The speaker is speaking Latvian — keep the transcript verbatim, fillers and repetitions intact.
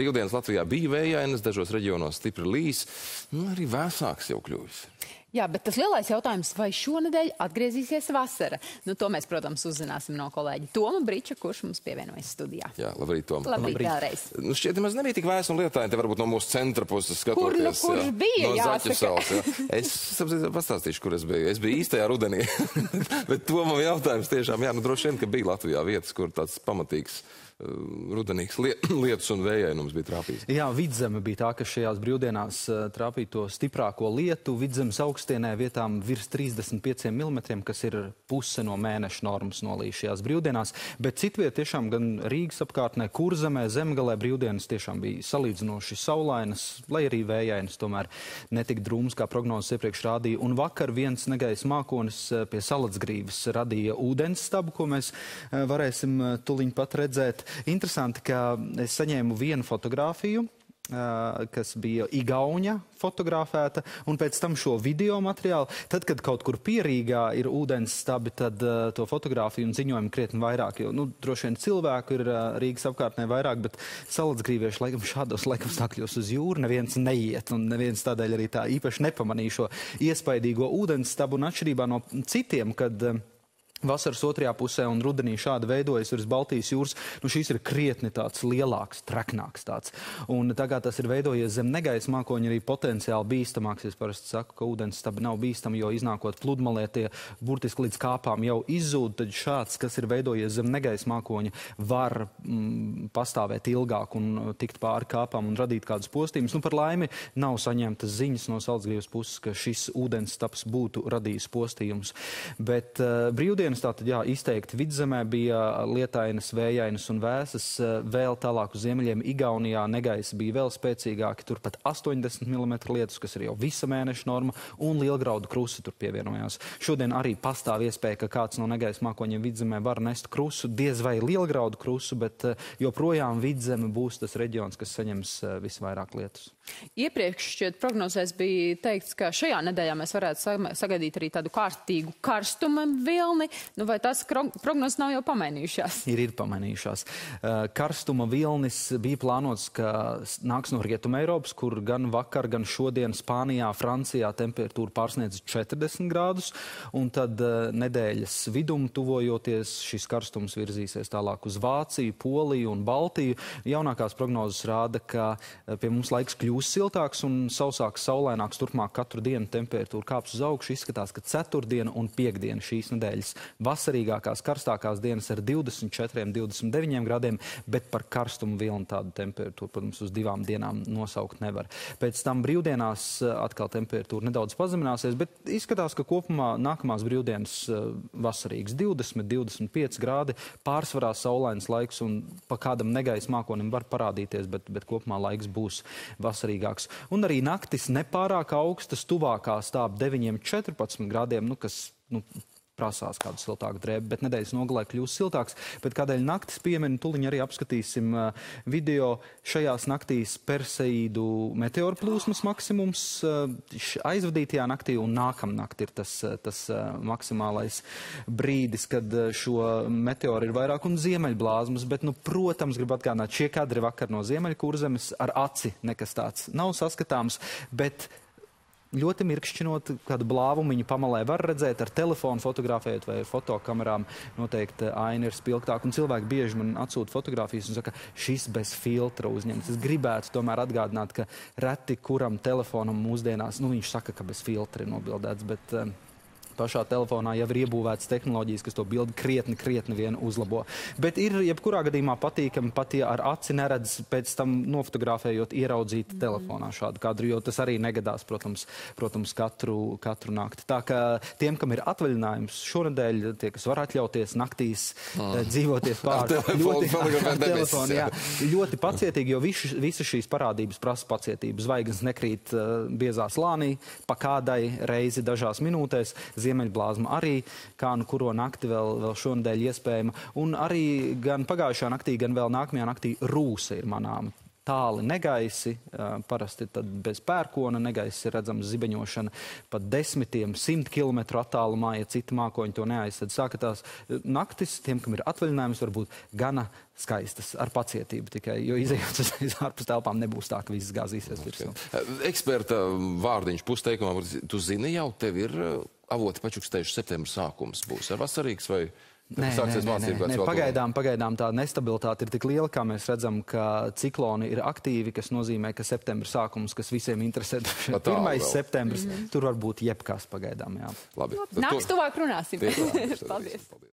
brīvdienas Latvijā bija vējainas, dažos reģionos stipri līs, nu arī vēsāks jau kļuvis. Jā, bet tas lielais jautājums, vai šonedēļ atgriezīsies vasara? Nu, to mēs, protams, uzzināsim no kolēģa Toma Briča, kurš mums pievienojas studijā. Jā, labrīt, Toma. Labrīt, vēlreiz. Nu, šķiet, maz nebija tik vēs un lietaini, te varbūt no mūsu centra puses skatoties. Kur nu kurš jā, bija, no jāsaka? Zaķisals, jā. Es pastāstīšu, kur es biju. Es biju īstajā rudenī. Bet Tomam jautājums tiešām, jā, nu droši vien, ka bija Latvijā vietas, kur tāds pamatīgs rudenīgs lietus un vējainums bija trāpījis. Jā, Vidzeme bija tā, kas šajās brīvdienās trāpīja to stiprāko lietu. Vidzemes augstienē vietām virs trīsdesmit pieciem milimetriem, kas ir puse no mēneša normas nolīja šajās brīvdienās. Bet citviet tiešām gan Rīgas apkārtnē, Kurzemē, Zemgalē brīvdienas tiešām bija salīdzinoši saulainas, lai arī vējainas, tomēr netik drūms, kā prognozes iepriekš rādīja. Un vakar viens negaiss mākonis pie Salacgrīvas radīja ūdens stabu, ko mēs varēsim tuliņ pat redzēt. Interesanti, ka es saņēmu vienu fotogrāfiju, kas bija Igauņa fotografēta, un pēc tam šo video materiālu. Tad, kad kaut kur Pierīgā ir ūdens stabi, tad uh, to fotogrāfiju un ziņojumu krietni vairāk, jo, nu, droši vien cilvēku ir uh, Rīgas apkārtnē vairāk, bet Salacgrīvieši, laikam, šādos laikam stākļos uz jūru neviens neiet, un neviens tādēļ arī tā īpaši nepamanīja šo iespaidīgo ūdens stabu, un atšķirībā no citiem, kad uh, vasaras otrajā pusē un rudenī šādi veidojas virs Baltijas jūras, nu šīs ir krietni tāds lielāks, treknāks tāds. Un tā kā tas ir veidojies zem negaisa mākoņa, arī potenciāli bīstamāks. Es parasti saku, ka ūdens stabi nav bīstami, jo iznākot pludmalē tie burtiski līdz kāpām jau izzūd, tad šāds, kas ir veidojies zem negaisa mākoņa, var mm, pastāvēt ilgāk un tikt pāri kāpām un radīt kādus postījumus. Nu, par laimi nav saņemtas ziņas no Salacgrīvas puses, ka šis ūdens stabs būtu radījis postījumus. Bet uh, brīvdien tātad, jā, izteikti Vidzemē bija lietainas, vējainas un vēsas. Vēl tālāk uz ziemeļiem Igaunijā negaisi bija vēl spēcīgāki, tur pat astoņdesmit milimetru lietus, kas ir jau visa mēneša norma, un lielgraudu krusi tur pievienojās. Šodien arī pastāv iespēja, ka kāds no negaisa mākoņiem Vidzemē var nest krusu, diez vai lielgraudu krusu, bet joprojām Vidzeme būs tas reģions, kas saņems visvairāk lietus. Iepriekš šķiet prognozēs bija teikts, ka šajā nedēļā mēs varētu sagaidīt arī tādu kārtīgu karstuma vilni. Nu, vai tās prognozes nav jau pamainījušās? Ir, ir pamainījušās. Karstuma vilnis bija plānots, ka nāks no Rietuma Eiropas, kur gan vakar, gan šodien Spānijā, Francijā temperatūra pārsniedz četrdesmit grādus, un tad nedēļas vidum tuvojoties šis karstums virzīsies tālāk uz Vāciju, Poliju un Baltiju. Jaunākās prognozes rāda, ka pie mums laiks kļūs siltāks un sausāks, saulaināks. Turpmāk katru dienu temperatūra kāps uz augšu. Izskatās, ka ceturtdiena un piekdiena šīs nedēļas vasarīgākās, karstākās dienas ar divdesmit četriem, divdesmit deviņiem grādiem, bet par karstumu vilnu tādu temperatūru, protams, uz divām dienām nosaukt nevar. Pēc tam brīvdienās atkal temperatūra nedaudz pazemināsies, bet izskatās, ka kopumā nākamās brīvdienas vasarīgas divdesmit, divdesmit pieci grādi, pārsvarā saulains laiks un pa kādam negaisa mākonim var parādīties, bet, bet kopumā laiks būs vasarīgāks. Un arī naktis nepārāk augstas, tuvākā stāv deviņiem četrpadsmit grādiem, nu, kas, nu, prasās kādu siltāku drēbu, bet nedēļas nogalē kļūs siltāks. Bet kādēļ naktis piemēram, tuliņ arī apskatīsim uh, video. Šajās naktīs Perseīdu meteoru plūsmas maksimums uh, aizvadītajā naktī un nākamnakt ir tas, uh, tas uh, maksimālais brīdis, kad uh, šo meteoru ir vairāk un ziemeļblāzmas, bet, nu, protams, gribu atgādināt, šie kadri vakar no Ziemeļkurzemes ar aci nekas tāds nav saskatāms, bet ļoti mirkšķinot, kādu blāvumiņu pamalē var redzēt, ar telefonu fotografējot vai fotokamerām noteikti aina ir spilgtāk. Un cilvēki bieži man atsūta fotogrāfijas un saka, šis bez filtra uzņemts. Es gribētu tomēr atgādināt, ka reti kuram telefonam mūsdienās, nu viņš saka, ka bez filtra ir nobildēts, bet um, pašā telefonā jau ir iebūvētas tehnoloģijas, kas to bildi krietni, krietni vien uzlabo. Bet ir jebkurā gadījumā patīkami pat, ja ar aci neredz pēc tam nofotografējot, ieraudzīt telefonā šādu kadru, jo tas arī negadās, protams, protams katru, katru nakti. Tā ka tiem, kam ir atvaļinājums šonedēļ, tie, kas var atļauties naktīs mm. dzīvoties pār ļoti, telefonu, jā, ļoti pacietīgi, jo visu, visas šīs parādības prasa pacietību. Zvaigznes nekrīt uh, biezā slānī, pa kādai reizi dažās minūtēs. Ziemeļblāzma arī, kā nu kuro nakti vēl, vēl šonedēļ iespējama. Un arī gan pagājušā naktī, gan vēl nākamajā naktī rūsa ir manāma. tāli negaisi, parasti tad bez pērkona negaisi ir redzams zibeņošana pat desmitiem, simt kilometru attālumā, ja citi mākoņi to neaizsad. Sāka tās naktis, tiem, kam ir atvaļinājums, varbūt gana skaistas, ar pacietību tikai, jo izejot uz ārpus telpām nebūs tā, ka viss gāzīsies virsū. Eksperta vārdiņš pusteikumā, tu zini jau, tev ir avoti pačukstējuši septembra sākums būs ar vasarīgs vai... Nē, nē, nē, nē, nē. Pagaidām, pagaidām tā nestabilitāte ir tik liela, kā mēs redzam, ka cikloni ir aktīvi, kas nozīmē, ka septembra sākums, kas visiem interesē, pirmais septembris, mm -hmm. tur var būt jebkas pagaidām, jā. Labi. Nāks tuvāk runāsim. Paldies. Paldies.